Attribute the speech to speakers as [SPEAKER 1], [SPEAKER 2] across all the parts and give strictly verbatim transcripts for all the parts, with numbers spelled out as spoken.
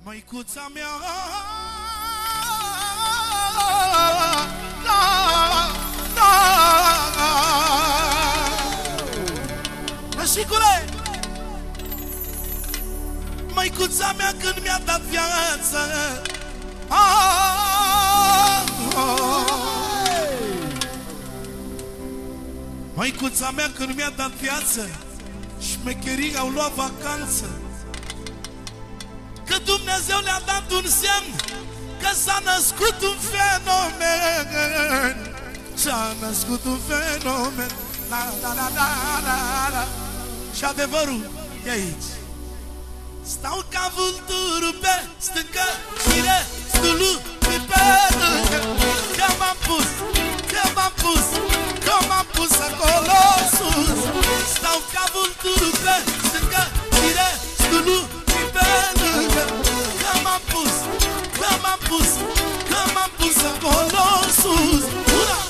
[SPEAKER 1] Măicuța mea, Nășicule, măicuța mea când mi-a dat viață, măicuța mea când mi-a dat viață, șmecherii au luat vacanță, că Dumnezeu le-a dat un semn, că s-a născut un fenomen. S-a născut un fenomen. La, la, la, la, la, la. Și adevărul e aici. Stau ca vulturul pe stâncă și restul pe lângă. Că m-am pus, că m-am pus, că m-am pus acolo sus. Stau ca vulturul pe stâncă și restul pe lângă. Că m-am pus, că m-am pus, că m-am pus acolo sus. Una!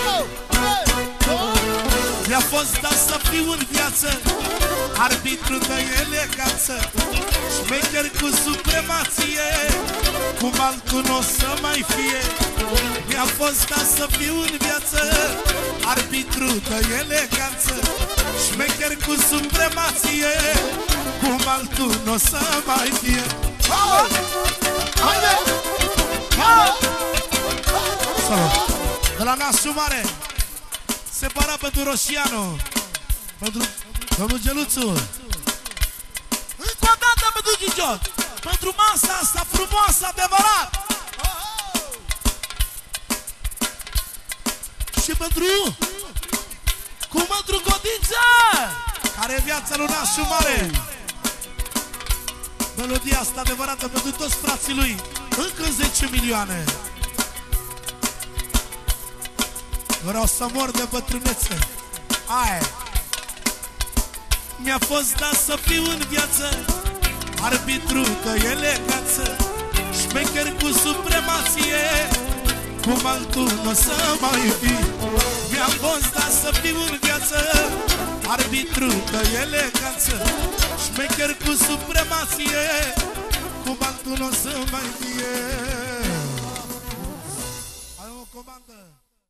[SPEAKER 1] Mi-a fost dat să fiu în viață arbitru de eleganță, șmecher cu supremație, cum altul n-o să mai fie. Mi-a fost dat să fiu în viață arbitru de eleganță, șmecher cu supremație, cum altul n-o să mai fie. Haide! Salut! De la nasul mare, separat pentru Roșianu, pentru domnul Geluțu, încă o dată pentru Gigio, pentru masa asta frumoasă, adevărat. Și pentru cu mândru Godiță, care e viața lui nasul mare. Melodia asta adevărată pentru toți frații lui, încă zece milioane. Vreau să mor de bătrânețe. Aia. Mi-a fost dat să fiu în viață arbitru de eleganță, șmecher cu supremație, cum altul n-o să mai fi. Mi-a fost dat să fiu în viață arbitru de eleganță, șmecher cu supremație, cum altul n-o să mai fie. Ai o comandă.